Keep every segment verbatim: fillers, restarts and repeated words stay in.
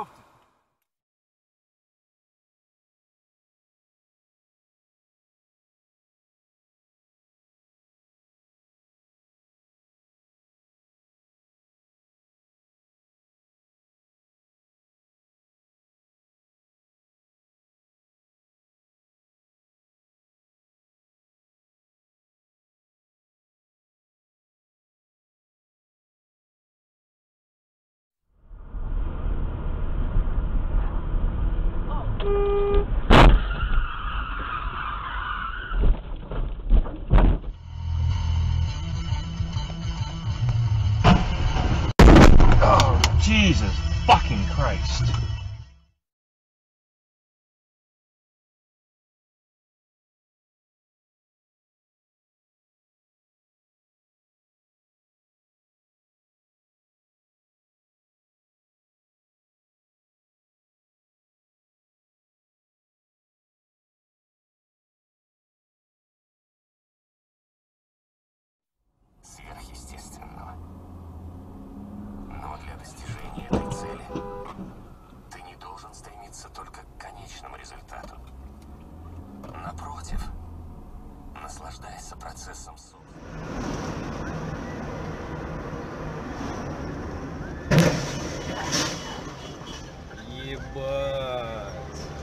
ёпта. Jesus fucking Christ. Сверхъестественного. Но для достижения этой цели ты не должен стремиться только к конечному результату. Напротив, наслаждайся процессом суда. Ебать.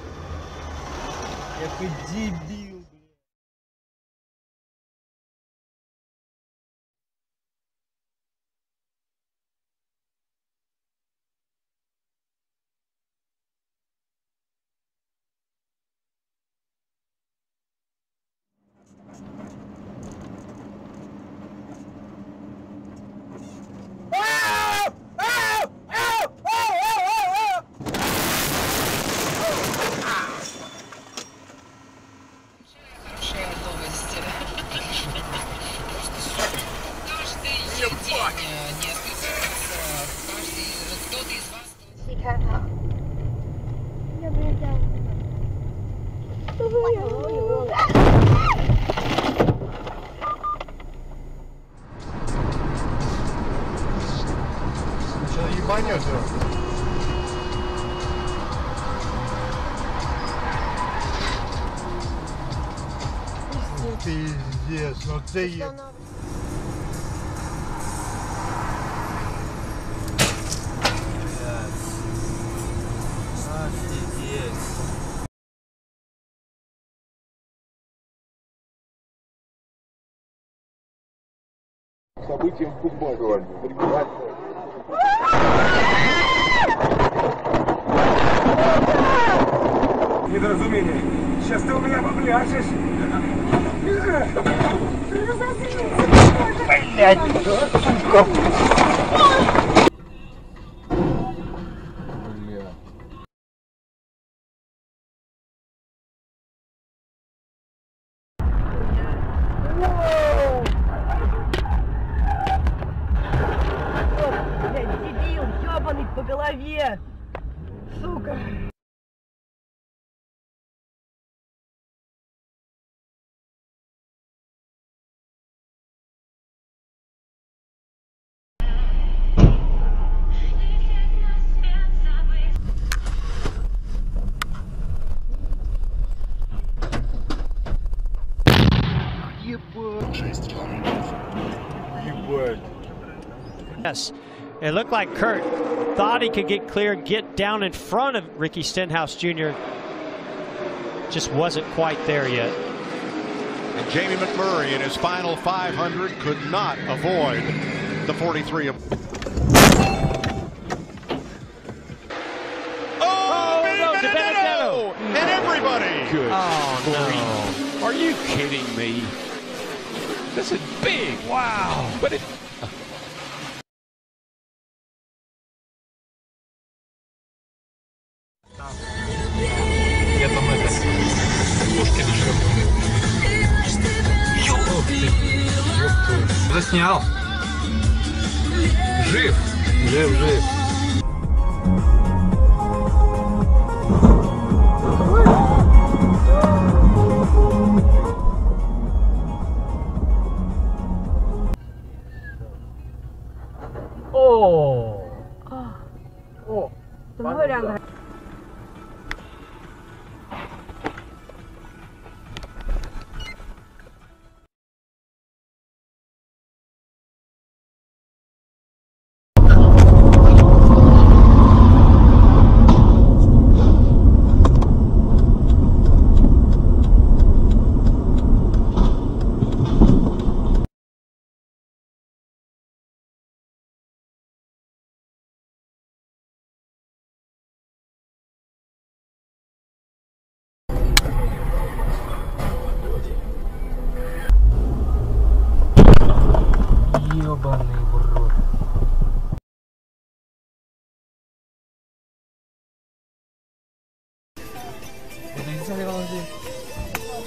Какой дебил. Сейчас ебанет его. Пиздец, ну ты еб... Событием в футболе. Недоразумение. Сейчас ты у меня попляшешь. Блять, сука. Бля. Дебил, ёбаный по голове! Сука! Yes, it looked like Kurt thought he could get clear, get down in front of Ricky Stenhouse Junior Just wasn't quite there yet. And Jamie McMurray in his final five hundred could not avoid the forty-three. Oh, Oh, no, Benedetto! Benedetto! And everybody! Good. Oh, no. Are you kidding me? This is big. Wow. But it... Я там это... Пушки решил. Ёп ты. Ёп ты. Заснял. Жив. Жив, жив. О! О! 怎么会两个？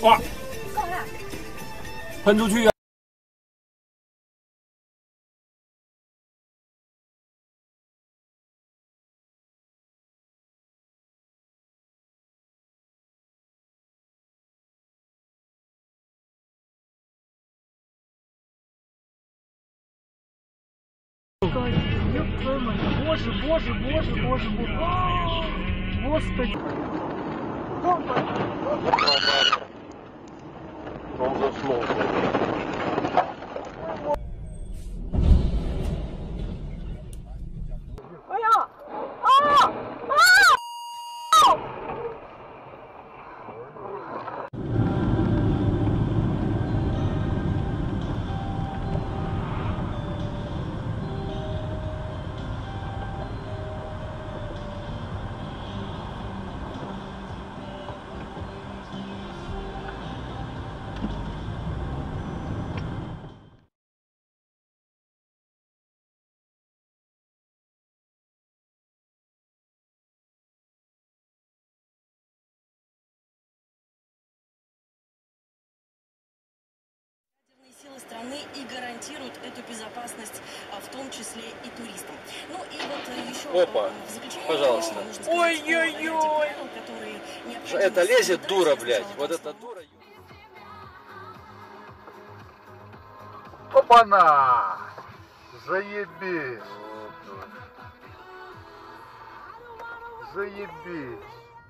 哇，喷出去啊！ Ёб твою мать. Боже, боже, боже, боже, боже. О, Господи. Он заснул. Ой-а! А! А! Силы страны и гарантируют эту безопасность, а, в том числе и туристам. Ну и вот э, еще Опа, э, в заключение, пожалуйста. конечно, нужно сказать о ряде Ой-ой-ой. правил, которые необходимо Это лезет соблюдать, дура, сказала блядь. Вот там эта дура. Опа-на! Заебись! Заебись!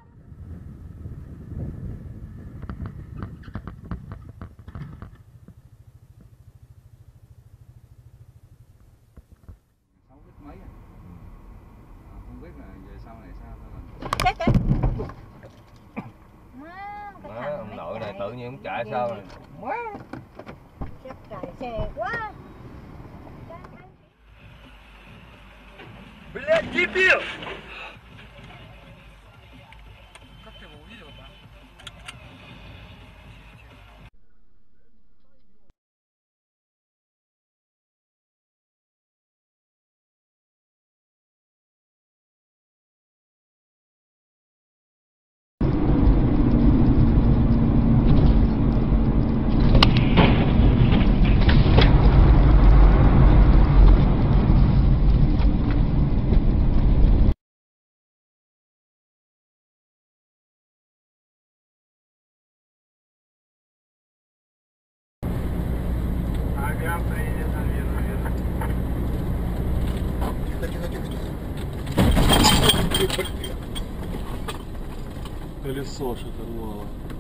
mấy à? À, không biết là về sau này sao thôi mình. Chết chết. Má, ông nội này tự nhiên ông chạy sao này. Má. Chắc cài xe quá. Блядь, дебил! Ага, приедет, наверное. Колесо шатануло.